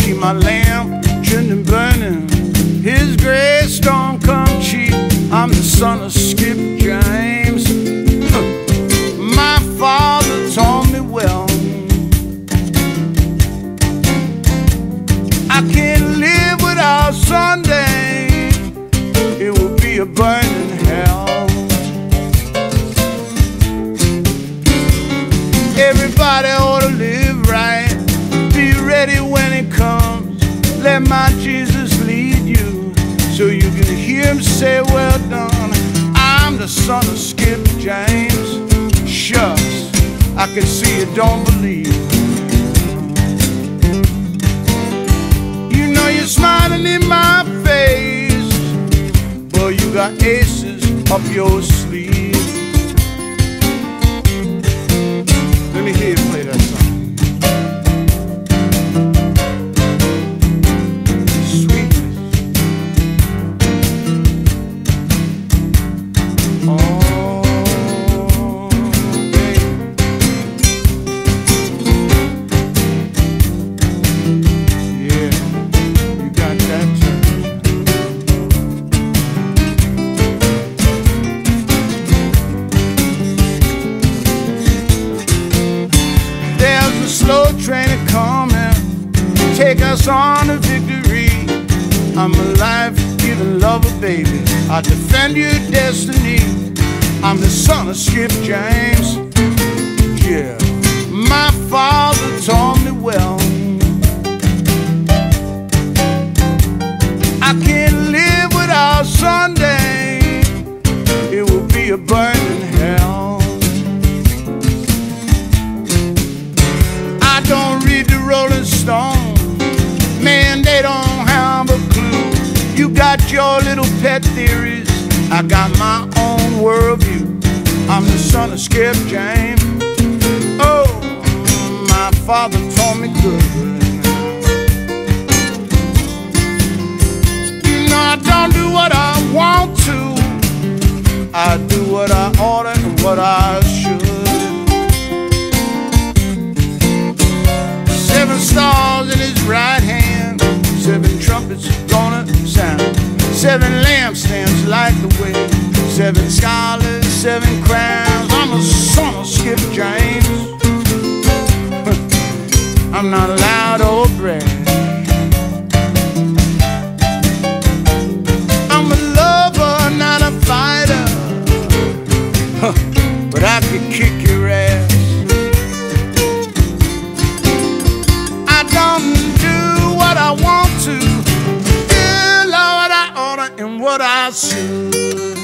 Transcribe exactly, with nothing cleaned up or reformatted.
keep my lamp trimmed and burning. His grace don't come cheap. I'm the son of Skip James. My father taught me well. I can't live without Sunday. It will be a burning hell. Everybody ought to live right. Be ready when it comes. Let my Jesus lead you, so you can hear him say, well done. I'm the son of Skip James. Shucks, I can see you don't believe. You know you're smiling in my face, but you got aces up your sleeve. Let me hear you play that song. Slow train is coming, take us on to victory. I'm a life-giving lover, baby. I defend your destiny. I'm the son of Skip James. Yeah, my father taught me well. I can't live without Sunday. It will be a burning hell. Don't read the Rolling Stone, man, they don't have a clue. You got your little pet theories, I got my own worldview. I'm the son of Skip James. Oh, my father taught me good. You know I don't do what I want to, I do what I ought and what I should. Seven stars in his right hand, seven trumpets gonna sound, seven lampstands light the way, seven scholars, seven crowns. I'm a son of Skip James. I'm not loud or brag. I'm a lover, not a fighter, but I could kick your ass. Don't do what I want to, do Lord, I oughta and what I should.